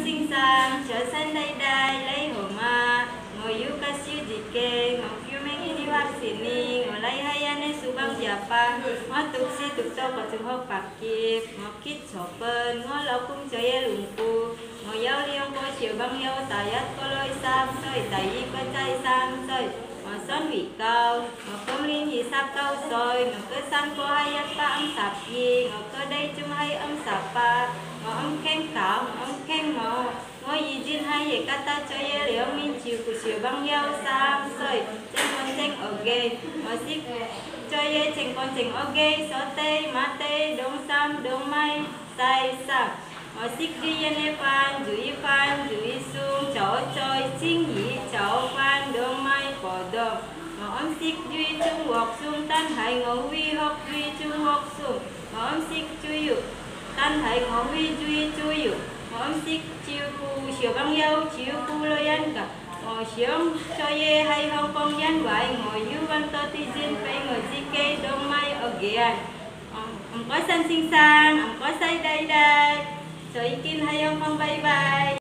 sinh sang trở san đây đây lấy hồ ma ngồi yêu ca siêu dị kê ngọc yêu men ini wak sini ngồi lấy hay anh su bang japa ngó tục si tục tao có trường học bạc kịp ngó kít sổ bên ngó lâu cung chơi ye lùng cu ngồi yêu liang có chiều bang yêu tài ắt có lôi sam sơi tài y có chay sam sơi ngó son vị cao ngó công liên gì sáp cao soi ngó cơ san có hay ắt pa âm sạp gì ngó cơ đây chung hay âm sạp pa ngó âm khen khảo âm khen ngó ngó gì jin hay ye kata chơi ye liang min chiều của chiều bang yêu sam sơi chân con chân ở ghê ngó xích chơi ye chân con chân ở ghê so tê má tê đông sam đông mai sai sam ngó xích đi ye ne pan dưới sung cháu chơi chính ý cháu pan đông mai bỏ đông ngó âm xích duy trung quốc sung tan hải ngó huy học duy trung quốc sung ngó âm xích chui yu tan hải ngó huy duy chui yu ngó âm xích chiều cu chiều băng yêu chiều cu lôi ăn cả ngồi xiêm cho ye hay Hong Kong yan vậy ngồi yu văn tơ ti jin pe ngồi GK đông mai ở ghia ông có san sinh sang ông có say đây đây rồi kinh hay Hong Kong bye bye.